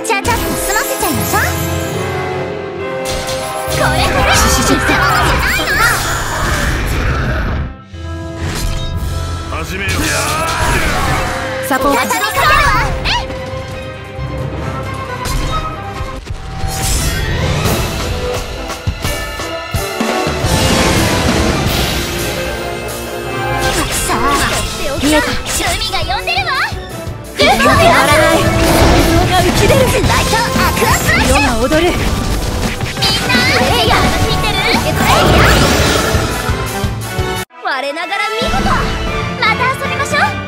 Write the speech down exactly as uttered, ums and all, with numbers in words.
ちゃちゃっと済ませちゃいましょう。これこれ見せ物じゃないの。 始めよう。 サポート。 畳みかけるわ。さあ見えた。海が呼んでるわ。 止まらない。映像が浮き出る。 ライトアクアスラッシュ。 色が踊る。 みんなエイヤーが引いてる。我ながら見事。また遊びましょう。